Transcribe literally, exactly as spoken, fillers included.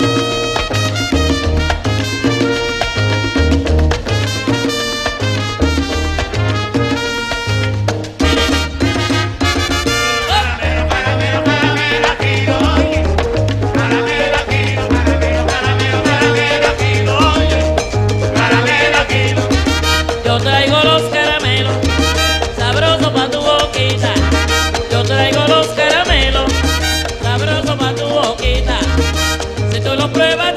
Yo traigo los caramelos, sabrosos pa' tu boquita. Yo traigo los caramelos, sabrosos pa' tu boquita. Si tú los pruebas